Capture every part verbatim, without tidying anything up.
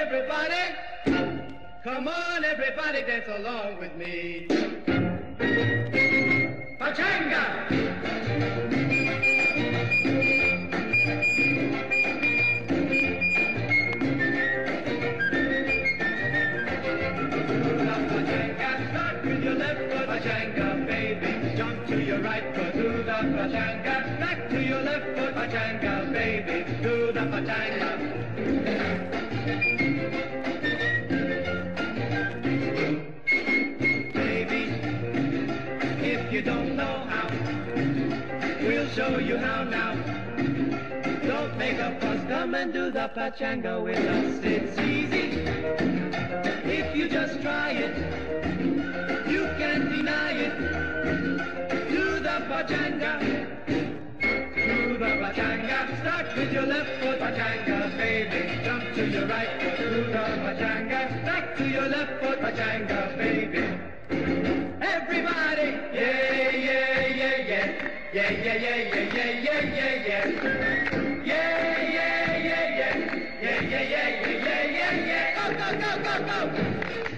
everybody. Come on, everybody, dance along with me. Pachanga! Pachanga, baby, jump to your right foot, do the pachanga, back to your left foot, pachanga, baby, do the pachanga. Baby, if you don't know how, we'll show you how now. Don't make a fuss, come and do the pachanga with us. It's easy, if you just try it. You can't deny it. Do the pachanga. Do the pachanga. Start with your left foot, pachanga, baby. Jump to your right foot, do the pachanga. Back to your left foot, pachanga, baby. Everybody, yeah, yeah, yeah, yeah. Yeah, yeah, yeah, yeah, yeah, yeah, yeah, yeah. Yeah, yeah, yeah, yeah. Yeah, yeah, yeah, yeah, yeah, yeah, yeah. Go, go, go, go, go.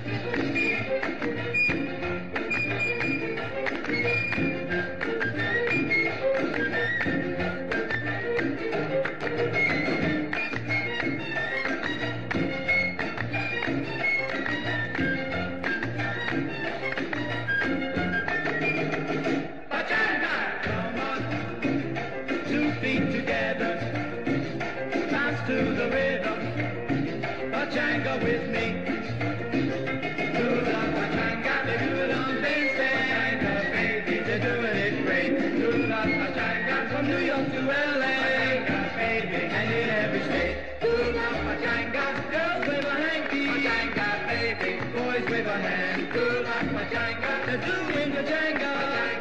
To the rhythm, pachanga with me. Do the pachanga, they do it on Wednesday. Pachanga, baby, they're doing it great. Do the pachanga from New York to L A. Pachanga, baby, and in every state. Do the pachanga, girls with a hanky. Pachanga, baby, boys with a hand. Do the pachanga, they're doing pachanga.